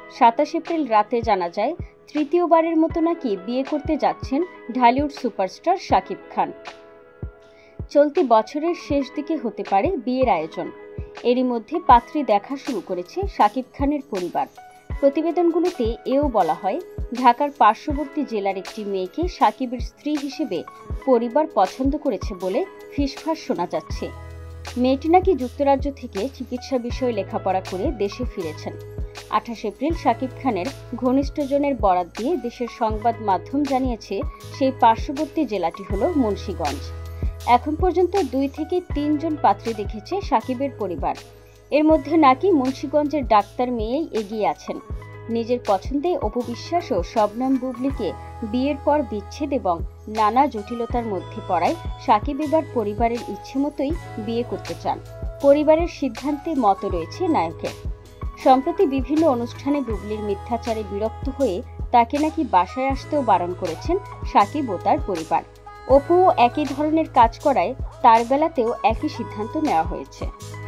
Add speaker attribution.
Speaker 1: 27 April রাতে জানা যায় তৃতীয়বারের মতো নাকি বিয়ে করতে যাচ্ছেন ঢালিউড সুপারস্টার শাকিব খান। চলতি বছরের শেষ দিকে হতে পারে বিয়ের আয়োজন। এরই মধ্যে পাত্রী দেখা শুরু করেছে শাকিব খানের পরিবার। প্রতিবেদনগুলোতে এও বলা হয়, ঢাকার পার্শ্ববর্তী জেলার একটি মেয়েকে শাকিবের স্ত্রী হিসেবে পরিবার পছন্দ করেছে বলে ফিসফাস শোনা যাচ্ছে। মেয়েটি নাকি যুক্তরাজ্য থেকে চিকিৎসা বিষয়ে লেখাপড়া করে দেশে ফিরেছেন। 28 এপ্রিল শাকিব খানের ঘনিষ্ঠজনের বরাত দিয়ে দেশের সংবাদ মাধ্যম জানিয়েছে সেই পার্শ্ববর্তী জেলাটি হল মুন্সিগঞ্জ। এখন পর্যন্ত 2 থেকে 3 জন পাত্রী দেখেছে শাকিবের পরিবার। এর মধ্যে নাকি মুন্সিগঞ্জের ডাক্তার মেয়েই এগিয়ে আছেন। নিজের পছন্দে অপু বিশ্বাস ও শবনম বুবলীকে বিয়ের পর বিচ্ছেদ এবং নানা জটিলতার মধ্যে পড়ায় শাকিব এবার পরিবারের ইচ্ছে মতোই বিয়ে করতে চান। পরিবারের সিদ্ধান্তে মত রয়েছে নায়কের। সম্প্রতি বিভিন্ন অনুষ্ঠানে বুবলীর মিথ্যাচারে বিরক্ত হয়ে তাকে নাকি বাসায় আসতেও বারণ করেছেন শাকিব ও তার পরিবার। অপুও একই ধরনের কাজ করায় তার বেলাতেও একই সিদ্ধান্ত নেওয়া হয়েছে।